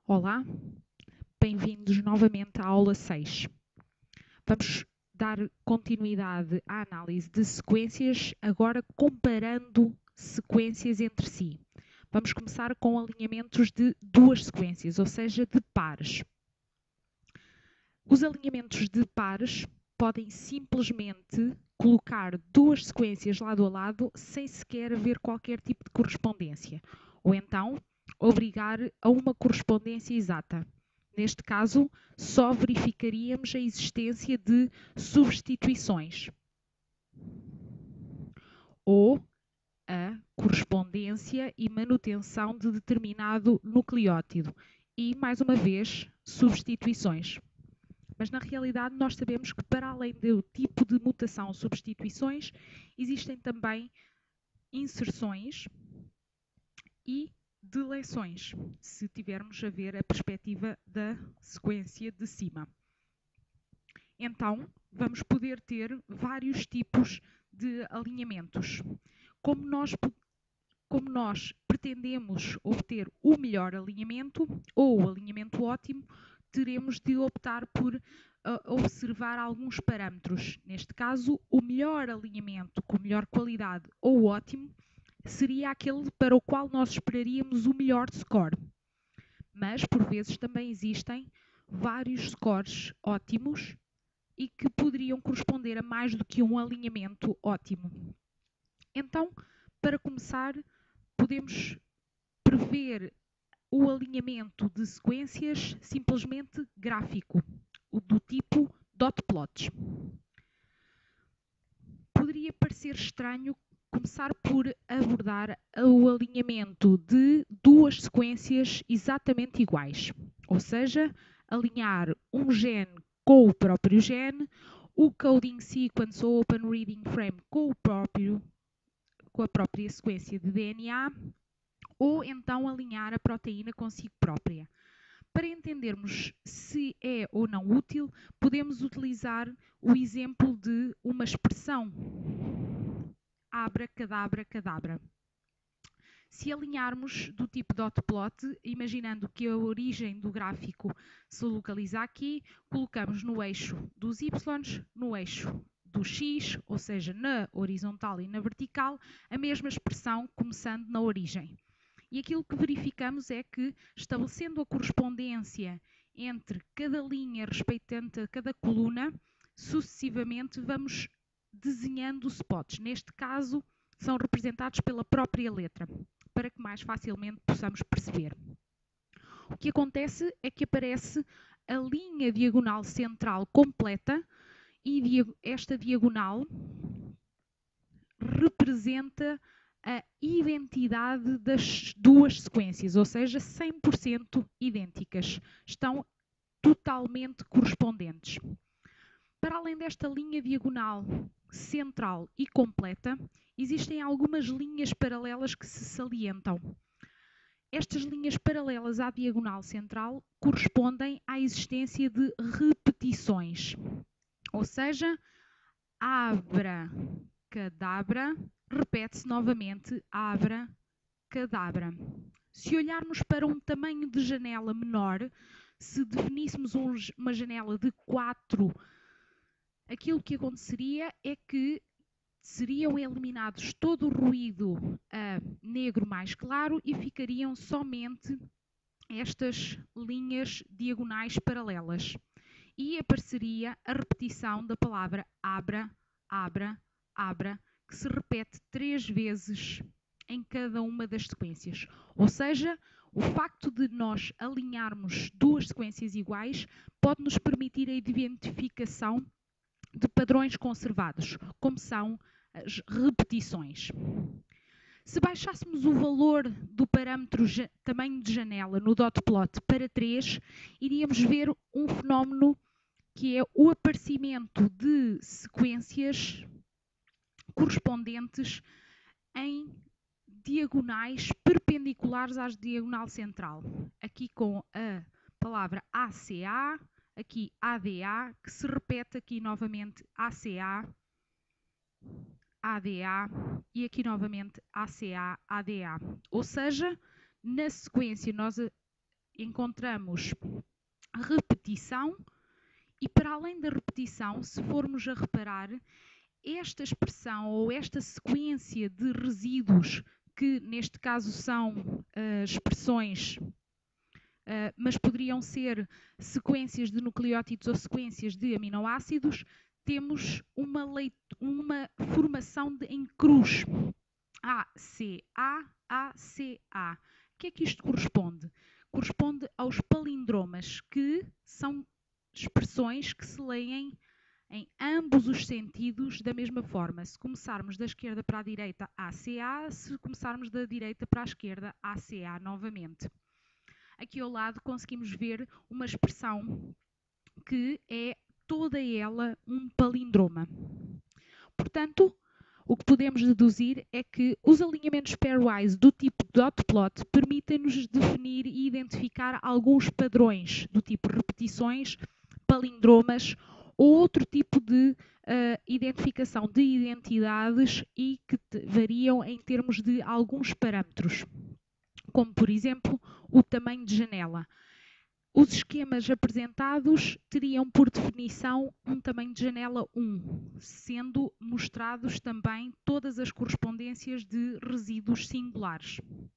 Olá, bem-vindos novamente à aula 6. Vamos dar continuidade à análise de sequências, agora comparando sequências entre si. Vamos começar com alinhamentos de duas sequências, ou seja, de pares. Os alinhamentos de pares podem simplesmente colocar duas sequências lado a lado sem sequer haver qualquer tipo de correspondência, ou então obrigar a uma correspondência exata. Neste caso, só verificaríamos a existência de substituições ou a correspondência e manutenção de determinado nucleótido e, mais uma vez, substituições. Mas na realidade nós sabemos que para além do tipo de mutação ou substituições, existem também inserções e deleções, se tivermos a ver a perspectiva da sequência de cima. Então, vamos poder ter vários tipos de alinhamentos. Como nós pretendemos obter o melhor alinhamento ou o alinhamento ótimo, teremos de optar por observar alguns parâmetros. Neste caso, o melhor alinhamento com melhor qualidade ou ótimo seria aquele para o qual nós esperaríamos o melhor score. Mas, por vezes, também existem vários scores ótimos e que poderiam corresponder a mais do que um alinhamento ótimo. Então, para começar, podemos prever o alinhamento de sequências simplesmente gráfico, do tipo dot plots. Poderia parecer estranho começar por abordar o alinhamento de duas sequências exatamente iguais, ou seja, alinhar um gene com o próprio gene, o coding sequence ou open reading frame com a própria sequência de DNA, ou então alinhar a proteína consigo própria. Para entendermos se é ou não útil, podemos utilizar o exemplo de uma expressão abracadabra. Se alinharmos do tipo dot plot, imaginando que a origem do gráfico se localiza aqui, colocamos no eixo dos y, no eixo do x, ou seja, na horizontal e na vertical, a mesma expressão começando na origem. E aquilo que verificamos é que, estabelecendo a correspondência entre cada linha respeitante a cada coluna, sucessivamente vamos desenhando spots. Neste caso, são representados pela própria letra, para que mais facilmente possamos perceber. O que acontece é que aparece a linha diagonal central completa e esta diagonal representa a identidade das duas sequências, ou seja, 100% idênticas. Estão totalmente correspondentes. Para além desta linha diagonal central e completa, existem algumas linhas paralelas que se salientam. Estas linhas paralelas à diagonal central correspondem à existência de repetições, ou seja, abracadabra repete-se novamente abracadabra. Se olharmos para um tamanho de janela menor, se definíssemos uma janela de 4, aquilo que aconteceria é que seriam eliminados todo o ruído negro mais claro e ficariam somente estas linhas diagonais paralelas. E apareceria a repetição da palavra abra, que se repete 3 vezes em cada uma das sequências. Ou seja, o facto de nós alinharmos duas sequências iguais pode nos permitir a identificação de padrões conservados, como são as repetições. Se baixássemos o valor do parâmetro tamanho de janela no dot plot para 3, iríamos ver um fenómeno que é o aparecimento de sequências correspondentes em diagonais perpendiculares à diagonal central. Aqui com a palavra ACA, aqui ADA, que se repete aqui novamente ACA, ADA e aqui novamente ACA, ADA. Ou seja, na sequência nós encontramos repetição e, para além da repetição, se formos a reparar, esta expressão ou esta sequência de resíduos, que neste caso são expressões, mas poderiam ser sequências de nucleótidos ou sequências de aminoácidos, temos uma formação em cruz. ACA, ACA. O que é que isto corresponde? Corresponde aos palindromas, que são expressões que se leem em ambos os sentidos da mesma forma. Se começarmos da esquerda para a direita, ACA, se começarmos da direita para a esquerda, ACA novamente. Aqui ao lado conseguimos ver uma expressão que é toda ela um palindroma. Portanto, o que podemos deduzir é que os alinhamentos pairwise do tipo dot plot permitem-nos definir e identificar alguns padrões do tipo repetições, palindromas ou outro tipo de identificação de identidades e que variam em termos de alguns parâmetros, como por exemplo o tamanho de janela. Os esquemas apresentados teriam por definição um tamanho de janela 1, sendo mostrados também todas as correspondências de resíduos singulares.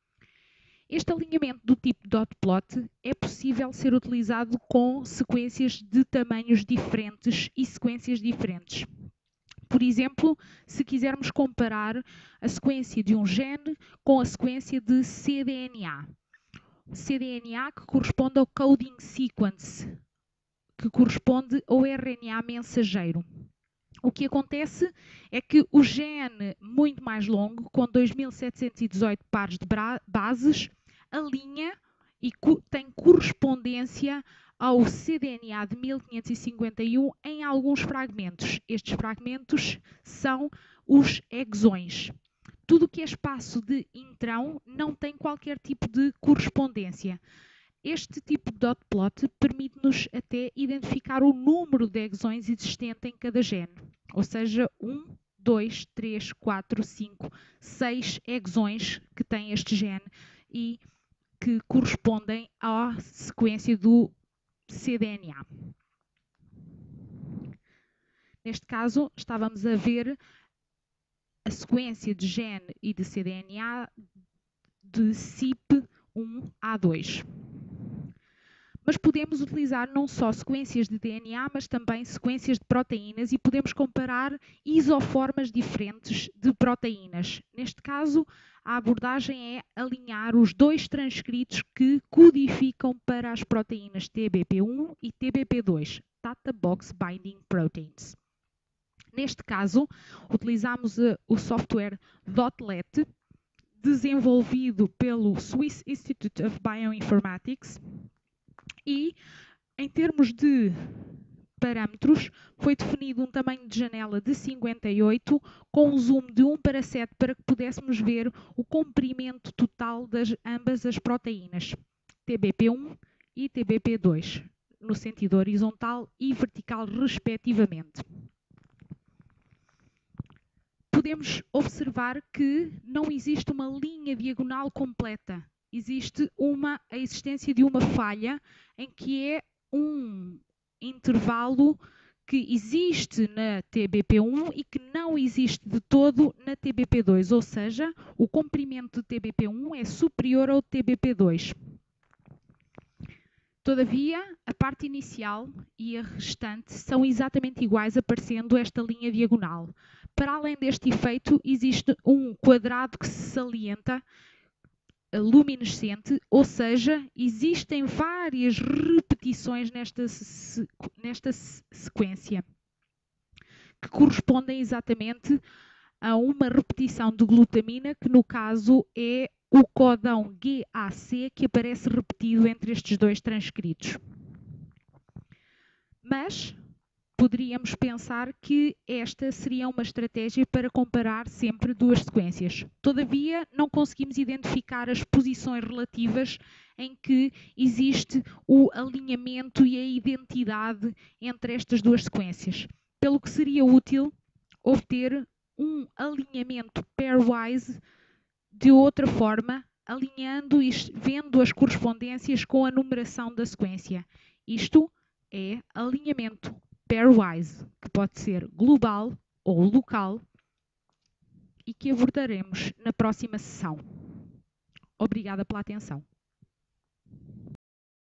Este alinhamento do tipo dot plot é possível ser utilizado com sequências de tamanhos diferentes e sequências diferentes. Por exemplo, se quisermos comparar a sequência de um gene com a sequência de cDNA. cDNA que corresponde ao coding sequence, que corresponde ao RNA mensageiro. O que acontece é que o gene muito mais longo, com 2718 pares de bases, alinha e tem correspondência ao cDNA de 1551 em alguns fragmentos. Estes fragmentos são os exões. Tudo o que é espaço de intrão não tem qualquer tipo de correspondência. Este tipo de dot plot permite-nos até identificar o número de exões existente em cada gene. Ou seja, 1, 2, 3, 4, 5, 6 exões que tem este gene e que correspondem à sequência do cDNA. Neste caso, estávamos a ver a sequência de gene e de cDNA de CYP1A2. Mas podemos utilizar não só sequências de DNA, mas também sequências de proteínas e podemos comparar isoformas diferentes de proteínas. Neste caso, a abordagem é alinhar os dois transcritos que codificam para as proteínas TBP1 e TBP2, Data Box Binding Proteins. Neste caso, utilizamos o software Dotlet, desenvolvido pelo Swiss Institute of Bioinformatics, e, em termos de parâmetros, foi definido um tamanho de janela de 58, com um zoom de 1:7 para que pudéssemos ver o comprimento total de ambas as proteínas, TBP1 e TBP2, no sentido horizontal e vertical, respectivamente. Podemos observar que não existe uma linha diagonal completa. Existe a existência de uma falha em que é um intervalo que existe na TBP1 e que não existe de todo na TBP2, ou seja, o comprimento de TBP1 é superior ao TBP2. Todavia, a parte inicial e a restante são exatamente iguais, aparecendo esta linha diagonal. Para além deste efeito, existe um quadrado que se salienta, luminescente, ou seja, existem várias repetições nesta sequência, que correspondem exatamente a uma repetição de glutamina, que no caso é o codão GAC, que aparece repetido entre estes dois transcritos. Mas poderíamos pensar que esta seria uma estratégia para comparar sempre duas sequências. Todavia, não conseguimos identificar as posições relativas em que existe o alinhamento e a identidade entre estas duas sequências, pelo que seria útil obter um alinhamento pairwise de outra forma, alinhando e vendo as correspondências com a numeração da sequência. Isto é alinhamento pairwise, que pode ser global ou local e que abordaremos na próxima sessão. Obrigada pela atenção.